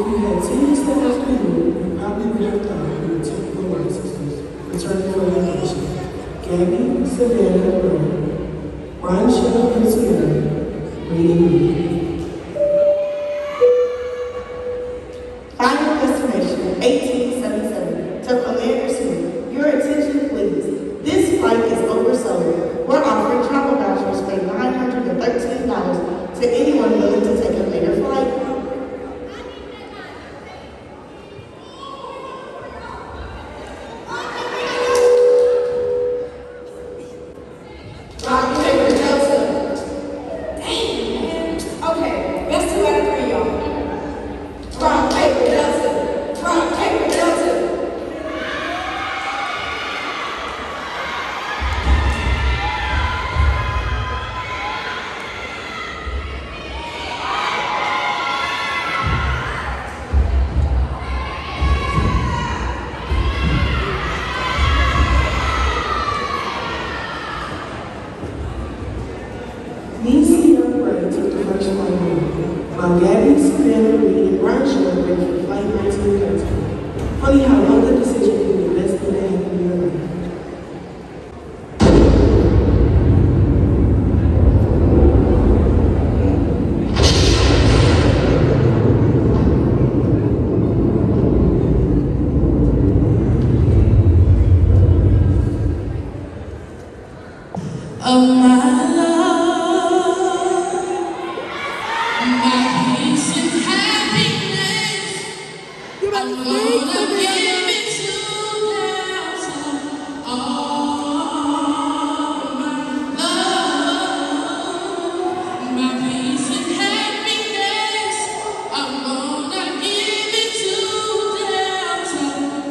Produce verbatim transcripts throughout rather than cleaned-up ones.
If you had seen the stars we knew, you probably would have thought we were typical white sisters returning from vacation. Gabby, Savannah, Rome, Ron, Shoutout, and Sierra, reading me. Final destination, eighteen seventy-seven, to Philander City. Your attention, please. This flight is oversold. We're offering travel vouchers for nine hundred thirteen dollars to anyone willing to take a later flight. While Gabby, Savannah, Reed, and Ron show up ready for flight nineteen thirteen. Funny how one good decision can be the best thing that happened in your life. Oh my love, my peace and happiness, I'm gonna give it to you. All my love, my peace and happiness, I'm gonna give it to Delta.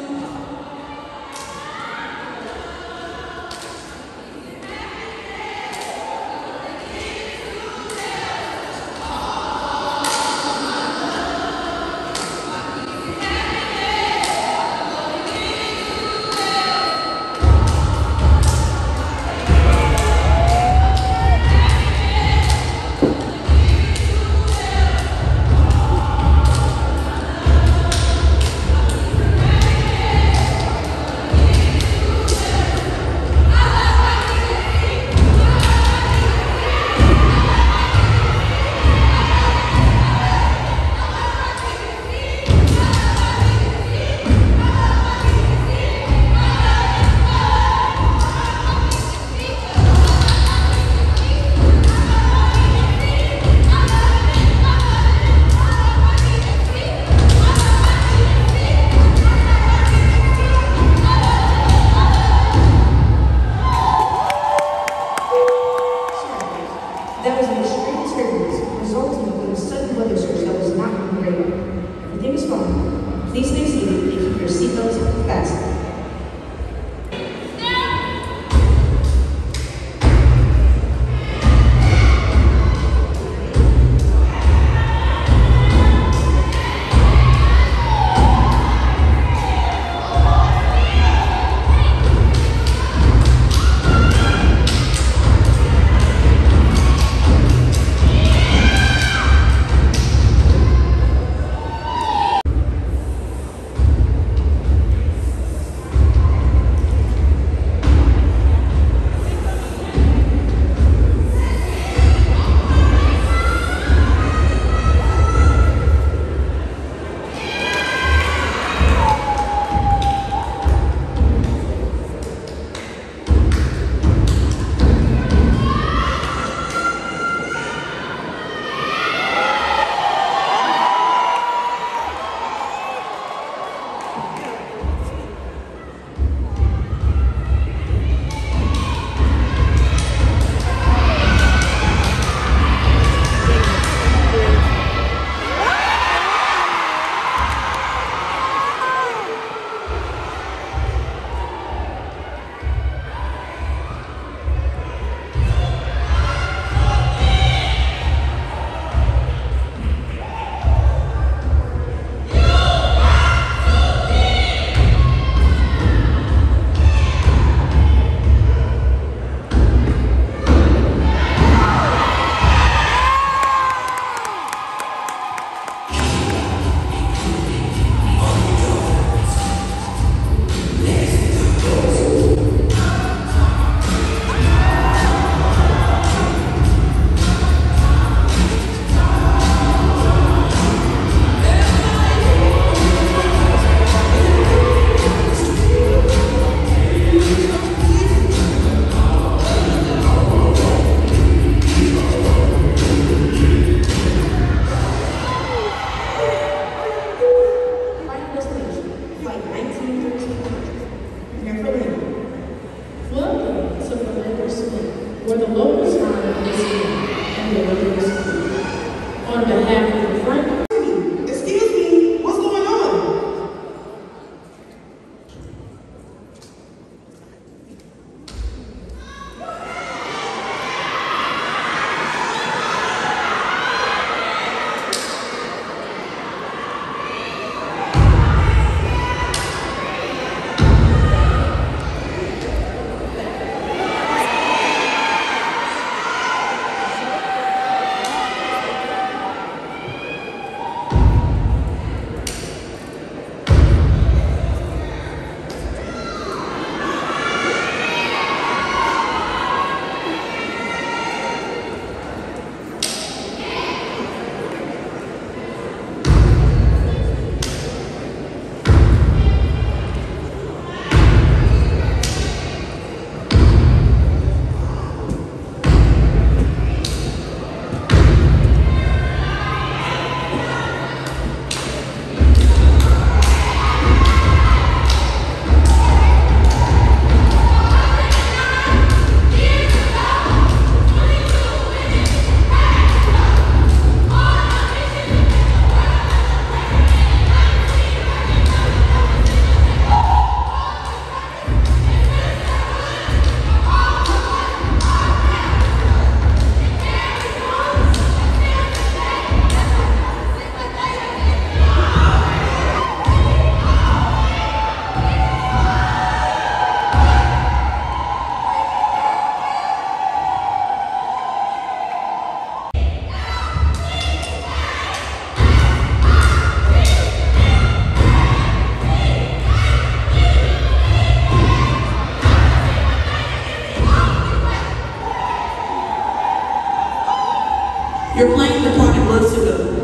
On behalf of the front. Excuse me, what's going on? You're playing the part it was to go.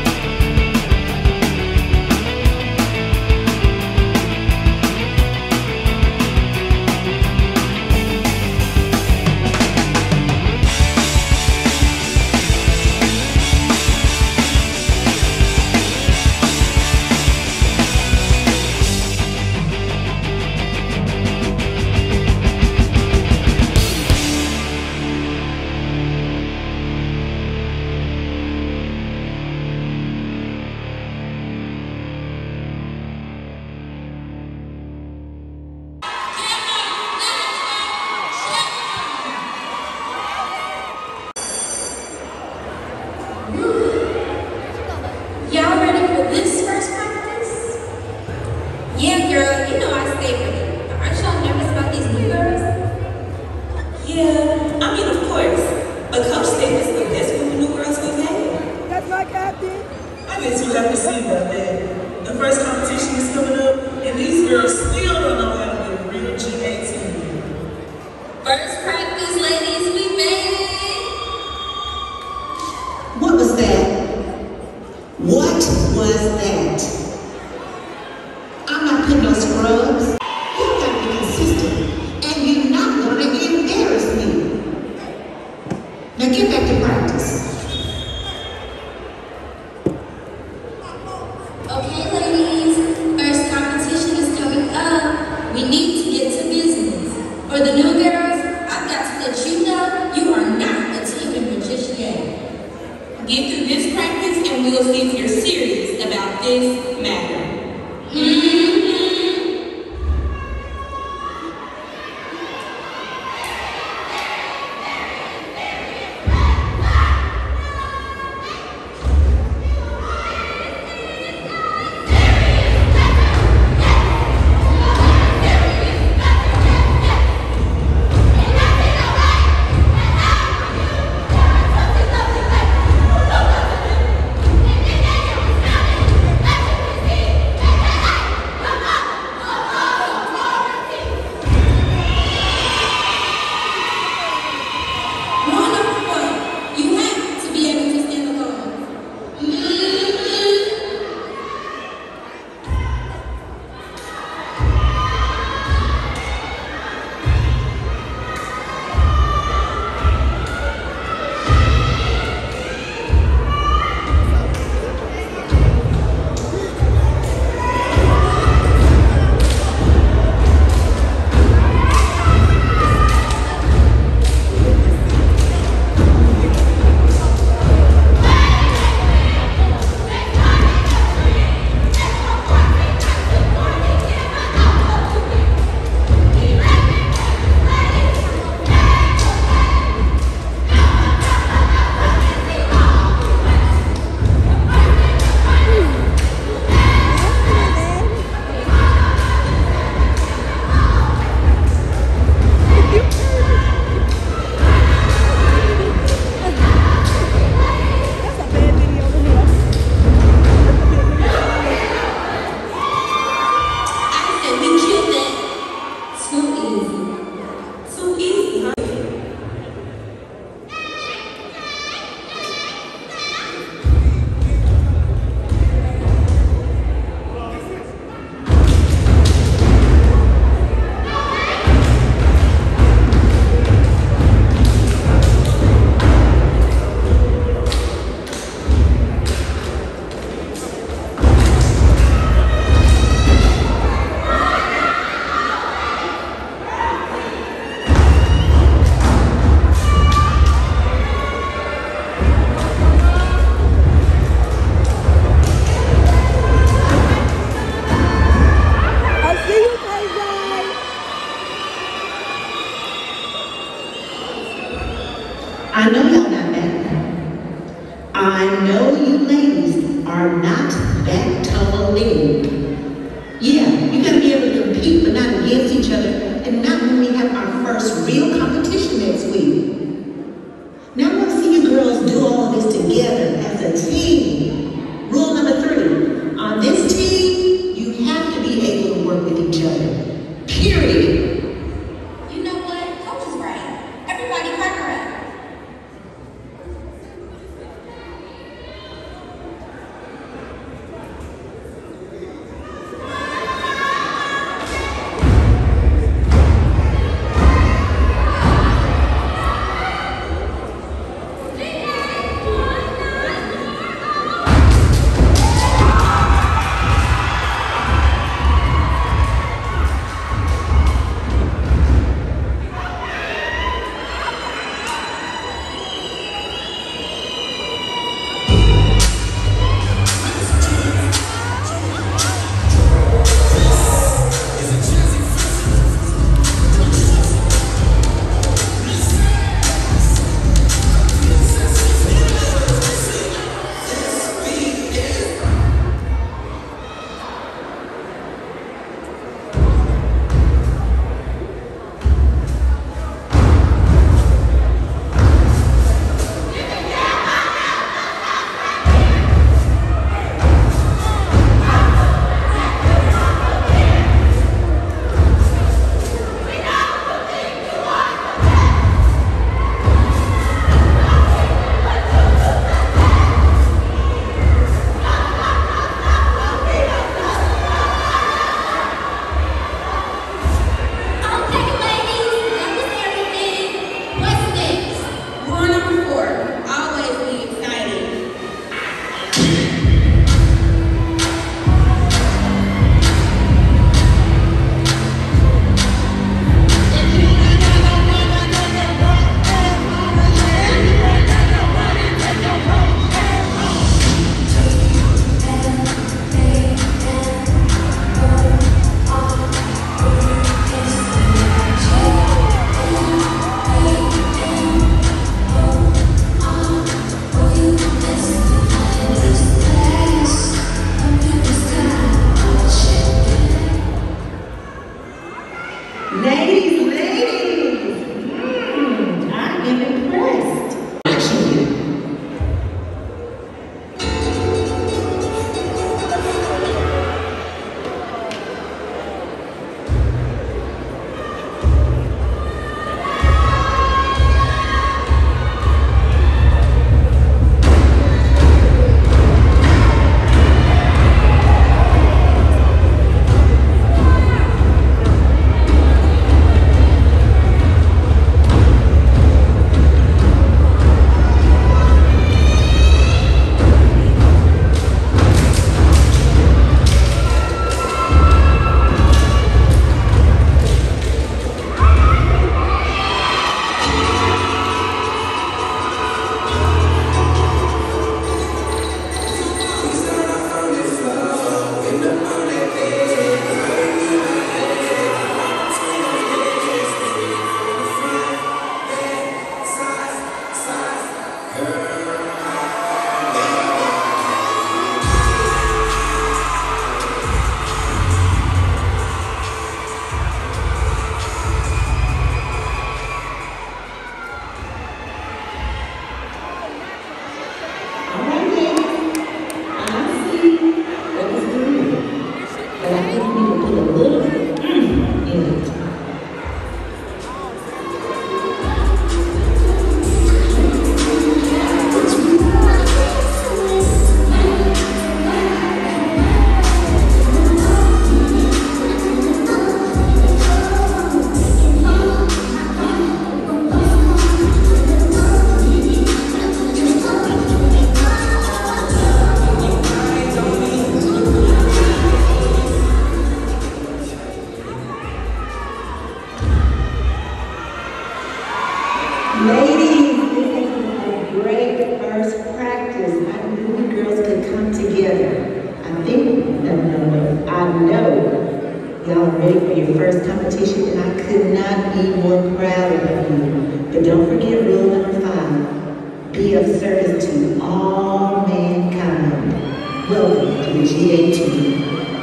Y'all ready for this first practice? Yeah, girl, you know I stay ready. But aren't y'all nervous about these new girls? Yeah, I mean, of course. But Coach said it's the best group of new girls we've had. That's my captain. I guess you have to see about that. The first competition is coming up, and these girls still don't know how to be real G eighteen. First practice, ladies, we made it. What was that? What was that? I'm not putting no scrubs. You gotta be consistent, and you're not gonna embarrass me. Now get back to practice. Okay, ladies, first competition is coming up. We need to get to business. For the new girls, I've got to let you know you are not a team member just yet. Get through this practice, and we'll see if you're serious about this matter. Mm-hmm. Come know you ladies are not that totally. Yeah, you gotta be able to compete but not against each other, and not when we have our first real competition next week. Now I want to see you girls do all of this together as a team. Rule number three, on this team, you have to be able to work with each other. Period. You know what? Coach is right. Everybody crack her up. Y'all are ready for your first competition, and I could not be more proud of you. But don't forget rule number five. be of service to all mankind. Welcome to the G A team.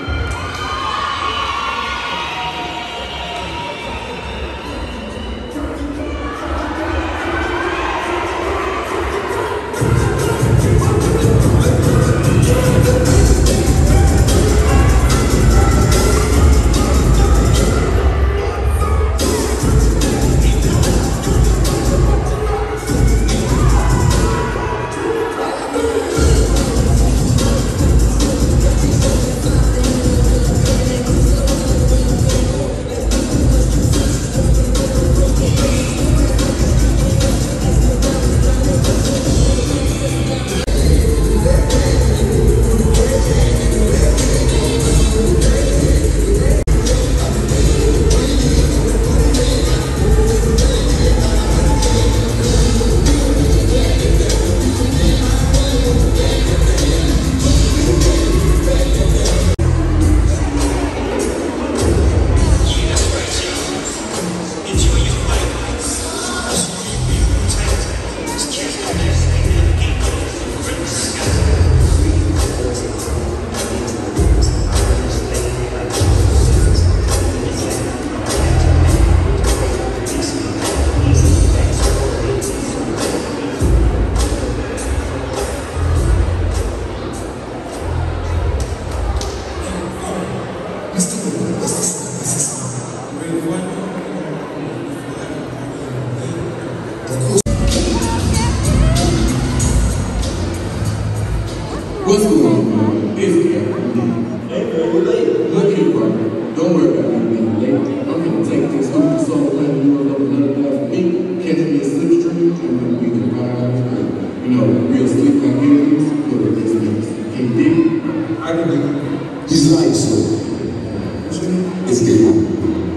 What's going on, man? It's Captain. Hey, man, we're late. Look here, brother. Don't worry about me being late. I'm going to take this hoop song playing you up another guy for me, catch me a slipstream, and then we can ride out the road. You know, real sleep like aliens, look at this mix. Can you dig it? I can dig it. He's light, so it's good.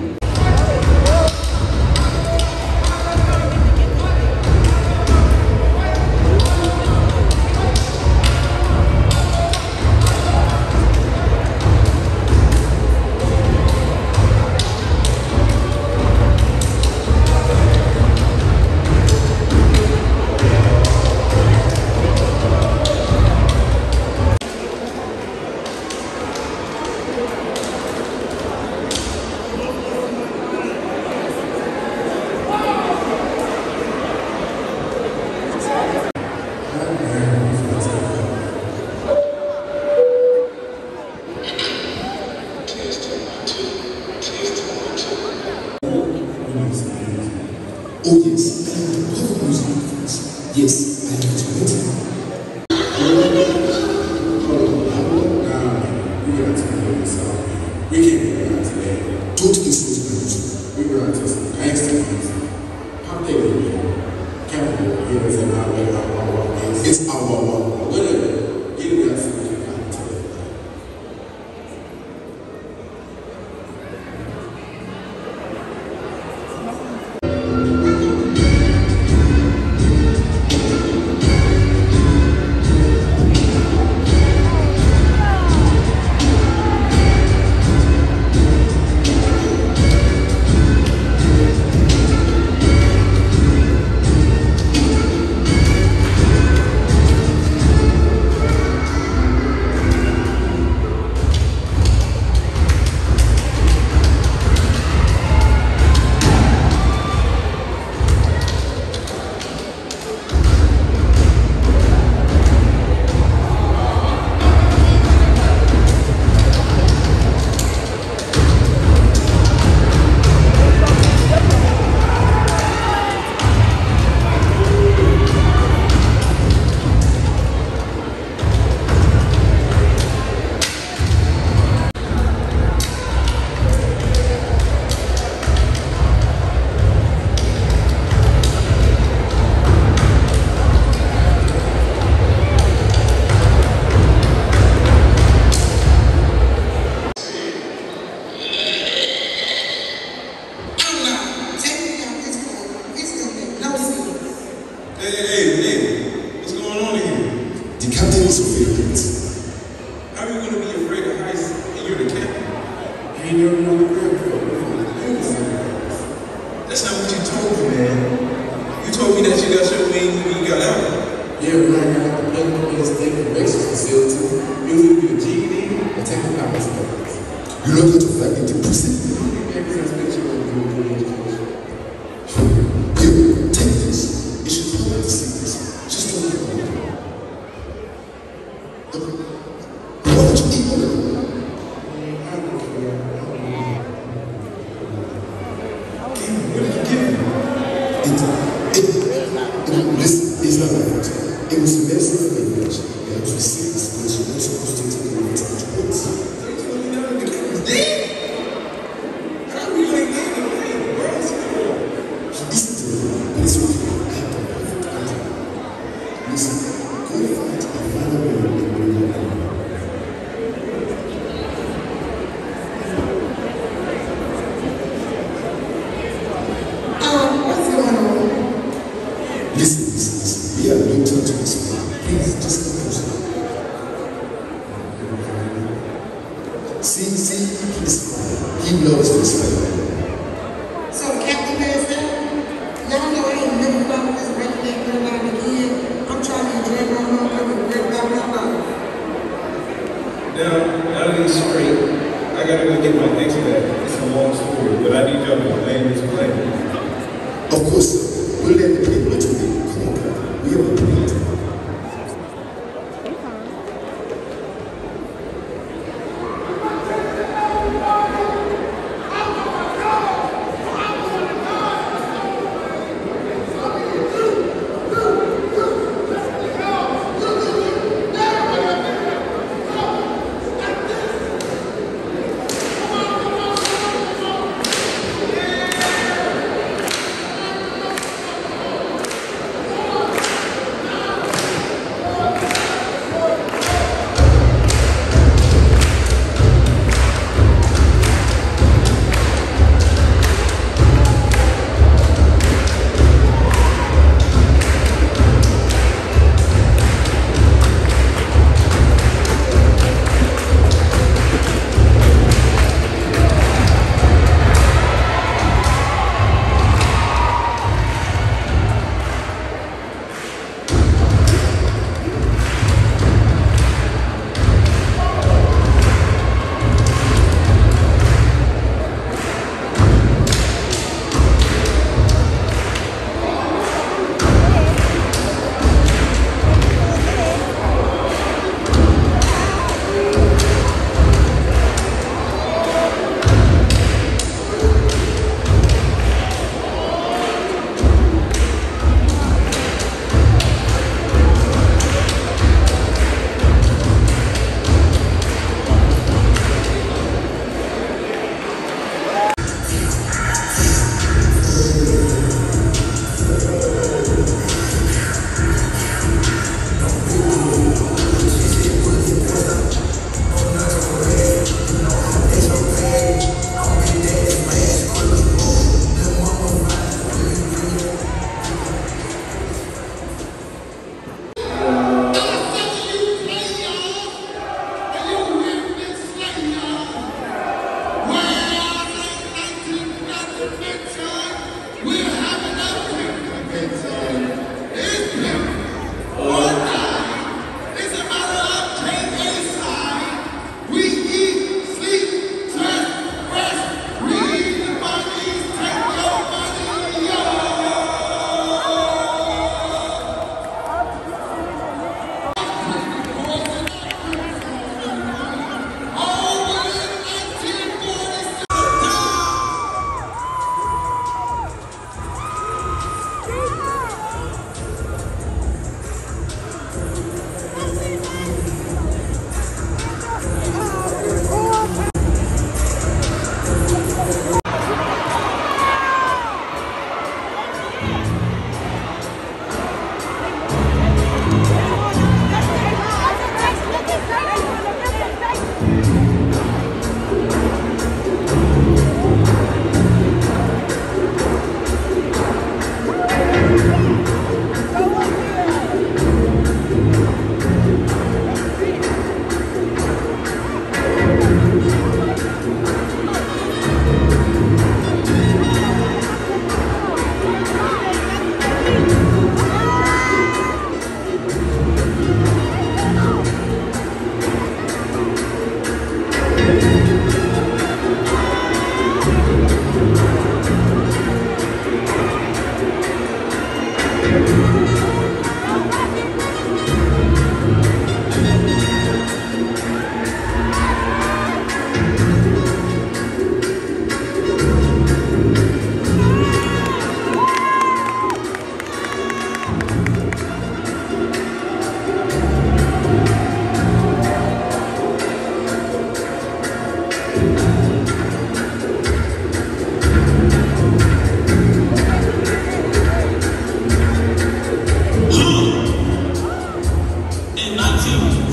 Oh yes, I have to cover music. Yes, I have to wait. Hold on, nah, we gotta turn this off. We can't go out today. Don't influence my music. We go out to some gangster music. How they do it? Capital, you know, it's our way, our walk. It's our walk. Whatever. Get it out so we can come to it. ain't never known the crib before. That's not what you told me, man. You told me that you got your wings when you got out. be a state corrections facility. It was either be a G E D or take the power studies. You look at your family to proceed. Here, take this. It should come out to see this. Just don't get it. Why don't you eat one of them? Listen, it's not like that. It was the best of the village. That was received this place. You're not supposed to take it away from the place. How are we like that? Listen to me. Listen to me. I have to listen. Go fight and find a way to bring it up. Listen, listen, listen. We have no time to explain. Please, just come closer. See, see, he's fine. He loves this family. So, Captain Master, y'all know I ain't never found this record that girl out again. I'm trying to enjoy my home and regret about my life. Now, now that he's straight, I gotta go get my ex back. It's a long story, but I need y'all to land this plane. Of course, sir. We'll let the people let you in. Come on, God. We have a plan.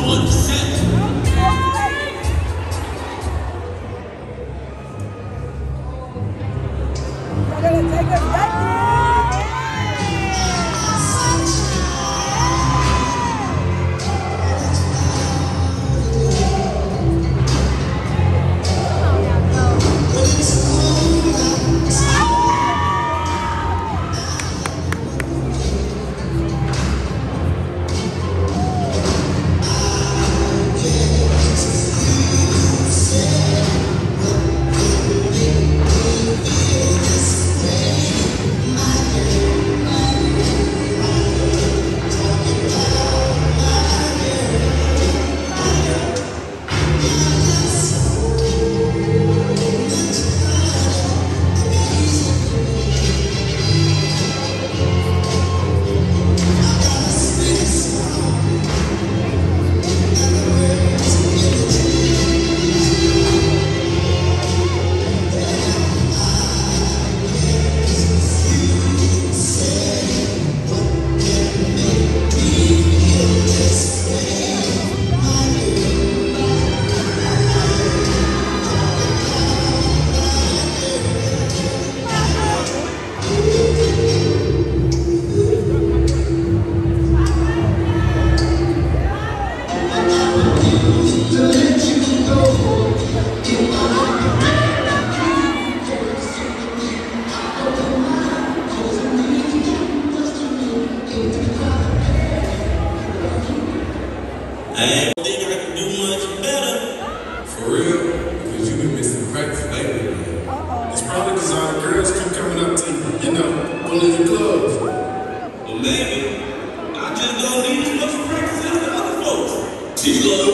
on set. I don't think I can do much better. For real? Because you've been missing practice lately, man. It's probably because all the girls keep coming up to you, you know, pulling your clothes. Well, maybe. I just don't need as much practice as the other folks. T-Lo.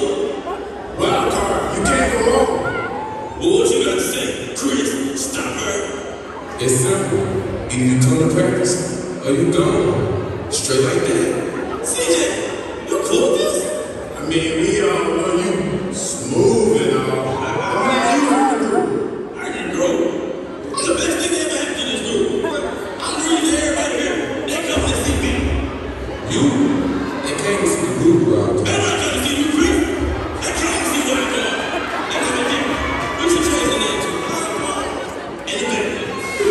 Wild card, you can't go wrong. Well, what you got to say? Chris, stop her. It's simple. Either you come to practice or you gone. Straight like that. C J, you cool with this? I mean, we all know you smooth and all. How many you have to do? I can grow. I'm the best thing that ever happened to this group. I'm reading to everybody here. They come to see me. You? They came to see the group, bro. They're not coming to see you, Chris. They came to see what I'm doing. They come to see me. We should change the name to Alphas and Zetas.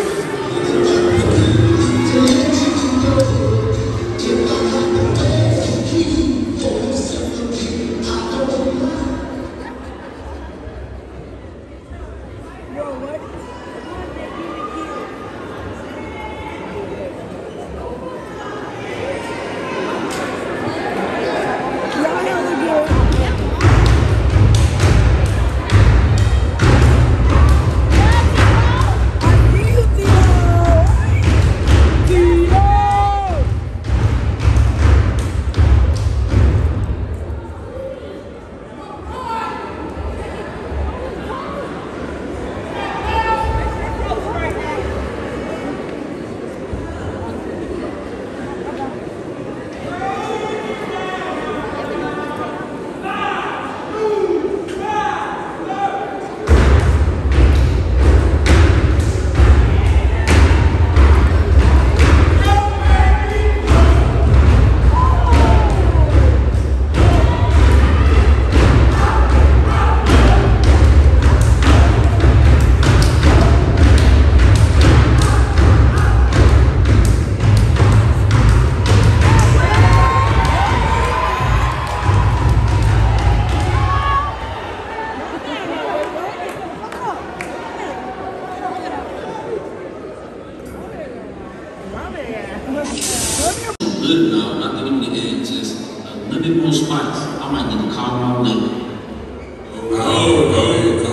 Good now, I think we need to add just a little bit more spice. I might need to call them out later. Oh, go ahead, go.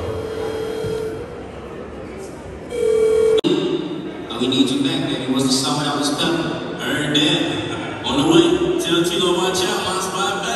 Oh, we need you back, baby. What's the song that was coming? Heard that. On the way. Tell Tilo watch out, my spot back.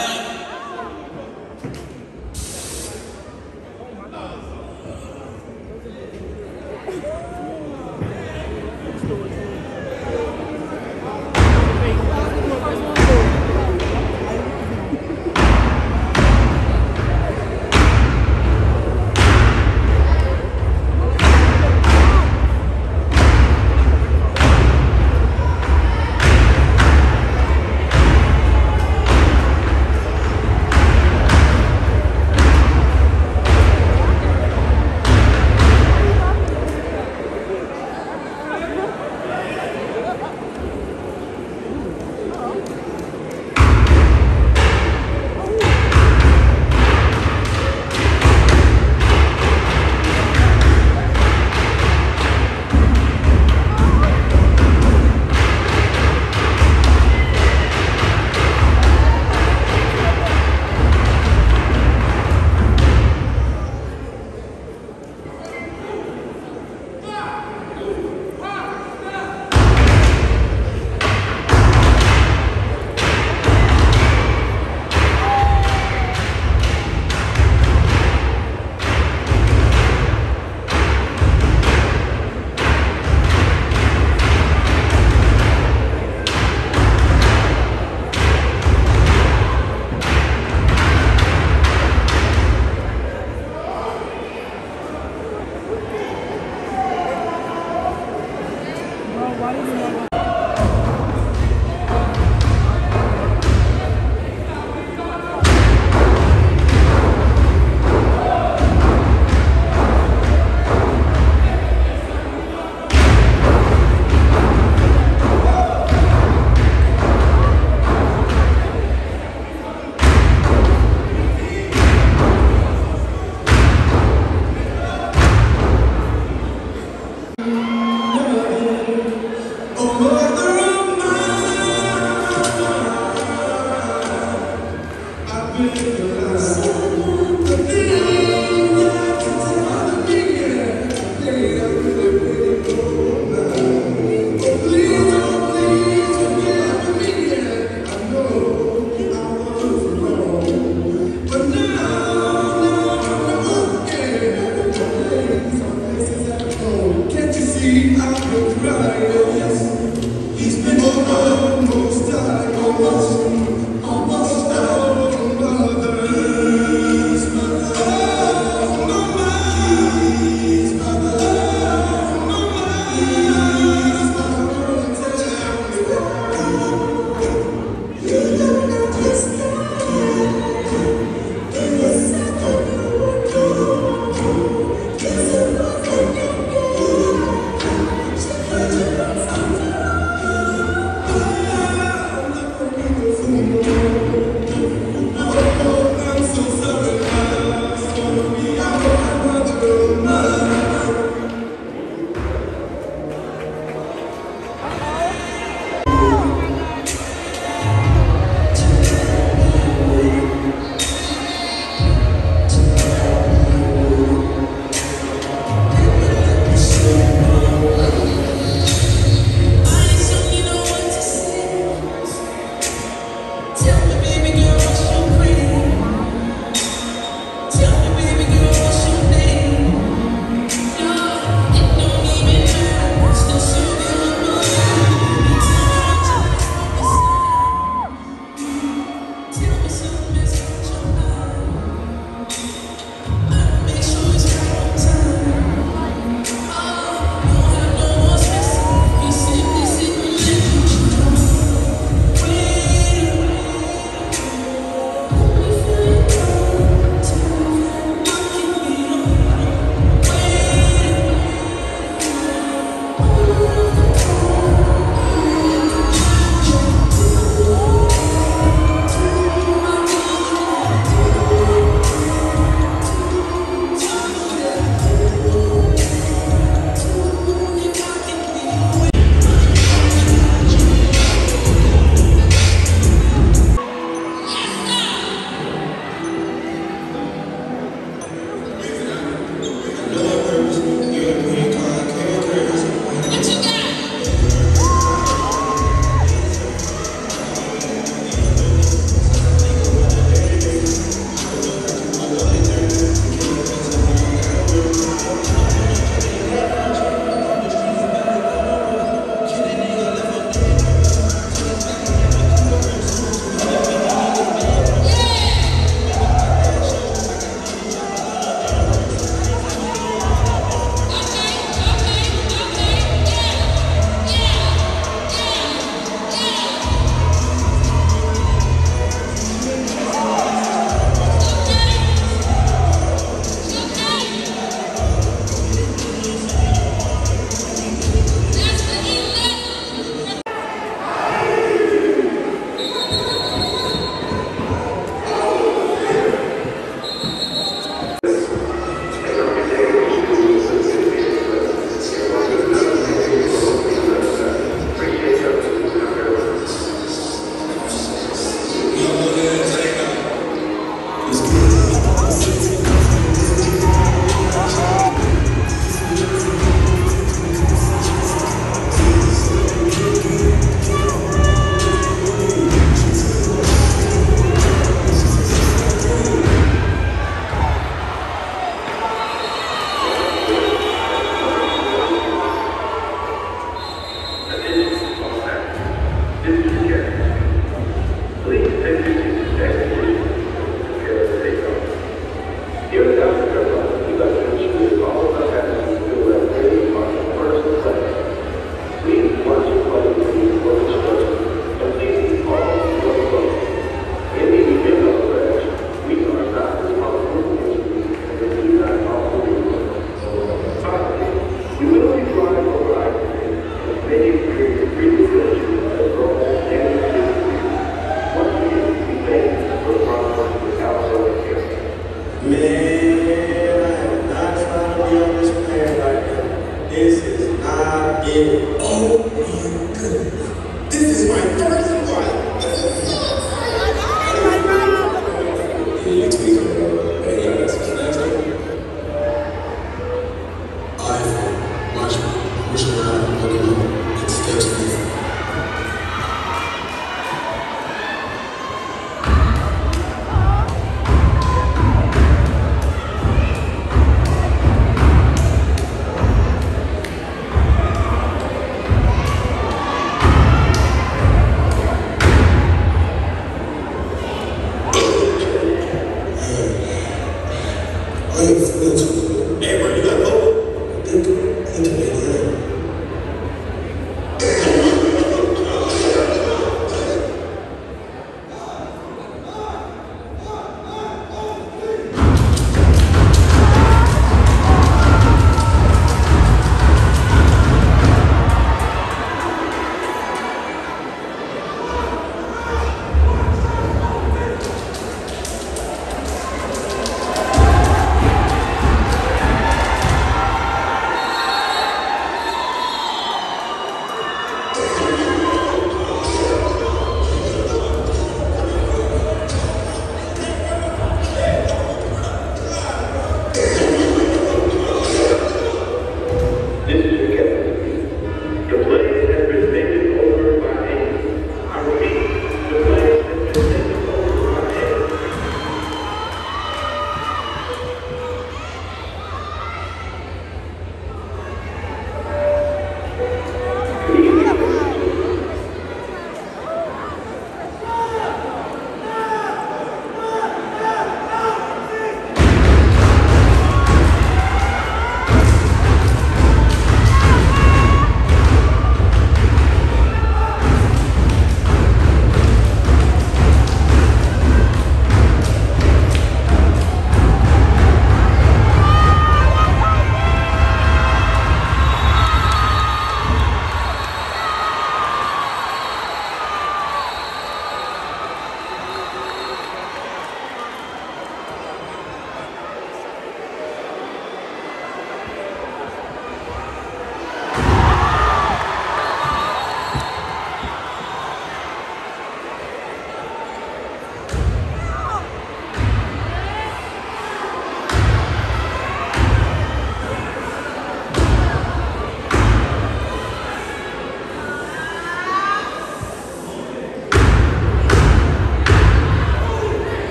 said, oh my goodness, this is my first one. This is so exciting. Yeah, you tweet her. Hey, y'all got some snacks there? I feel much more. Wish I had looking home and steps in. Hey, bro, you got hope? I think, I think I made it. Thank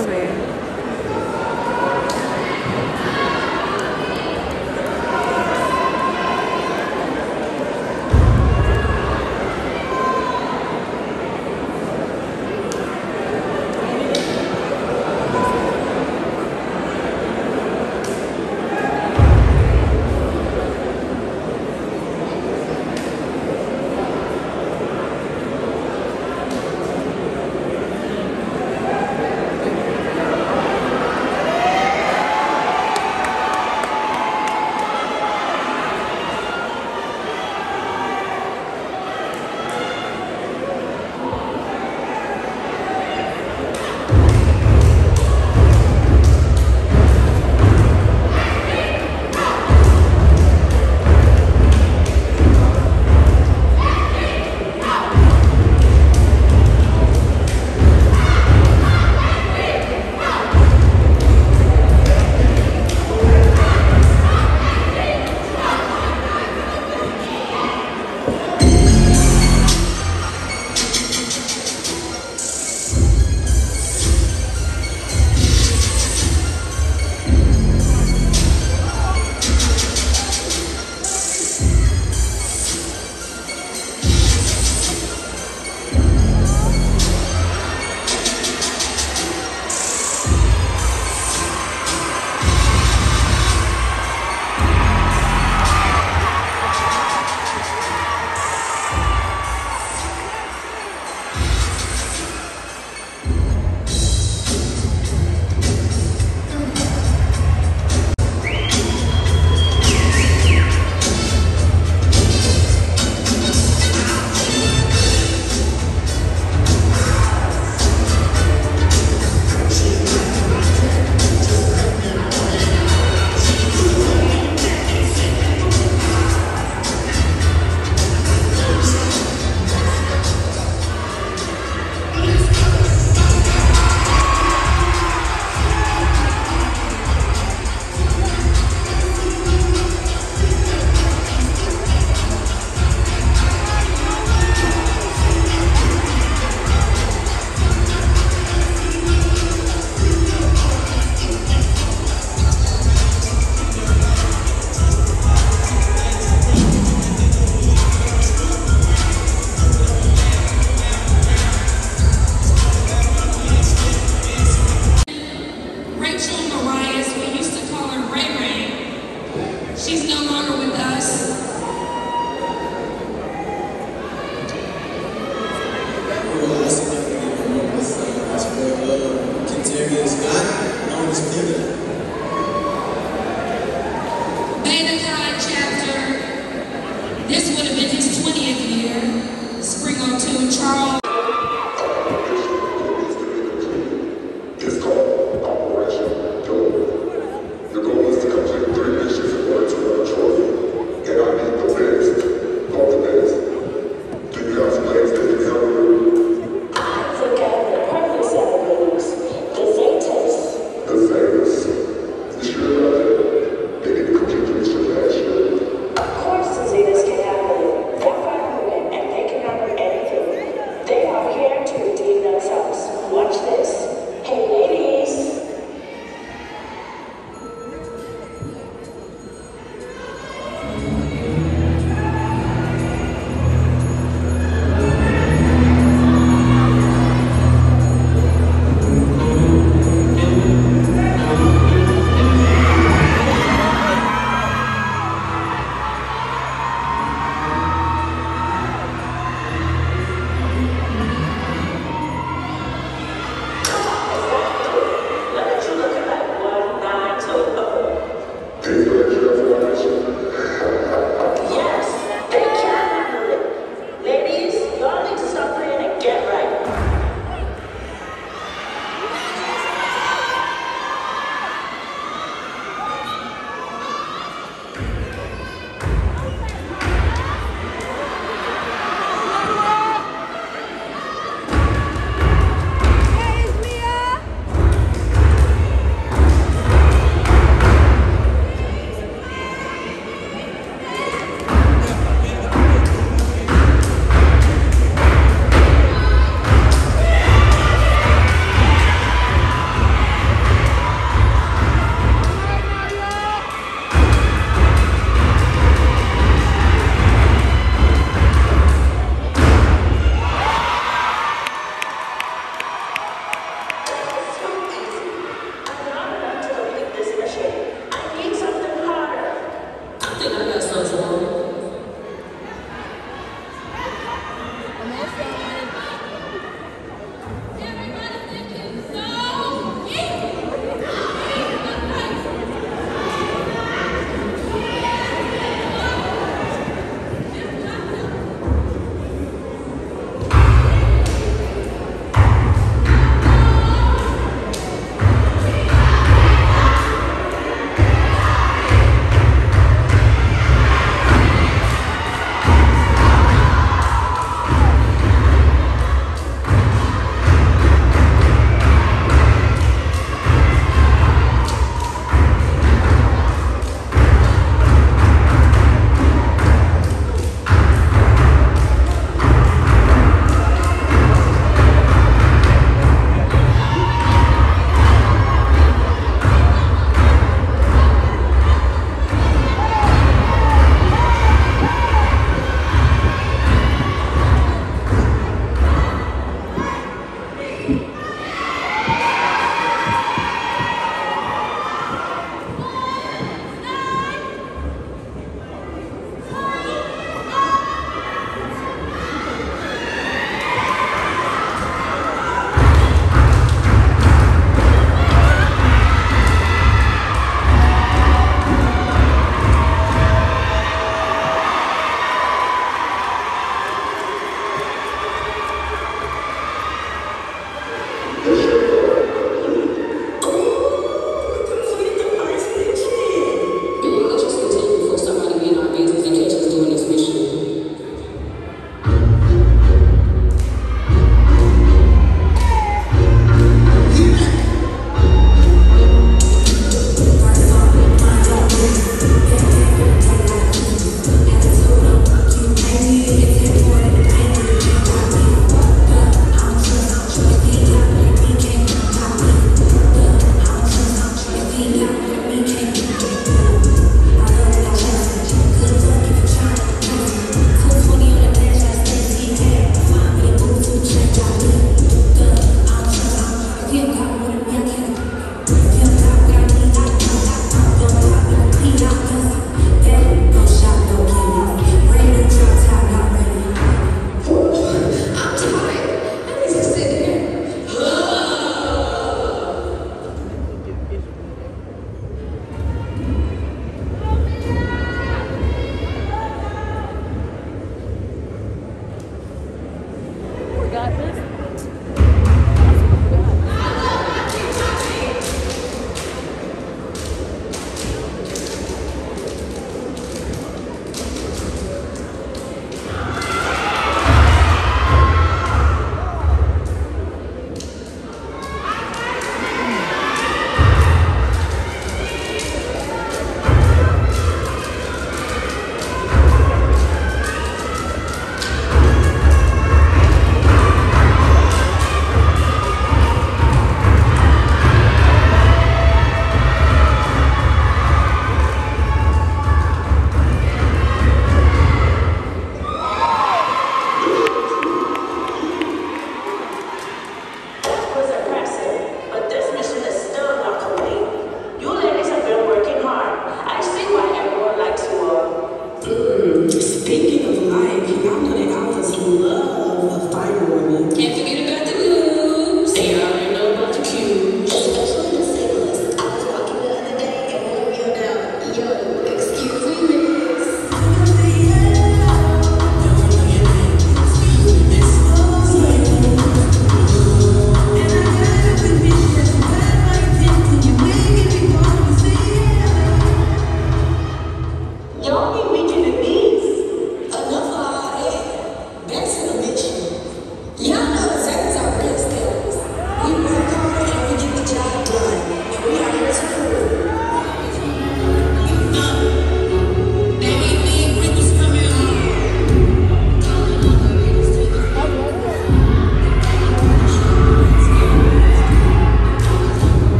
The Zetas.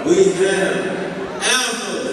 we have Alphas.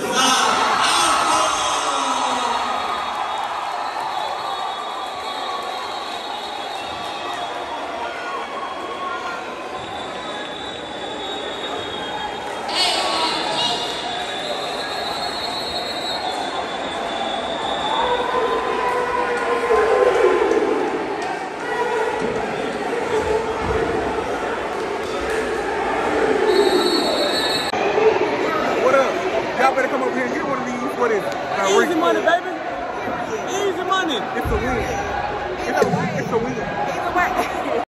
Y'all better come over here and get one of these. What is it? Easy money, baby. Easy money. It's a win. It's a, it's a win.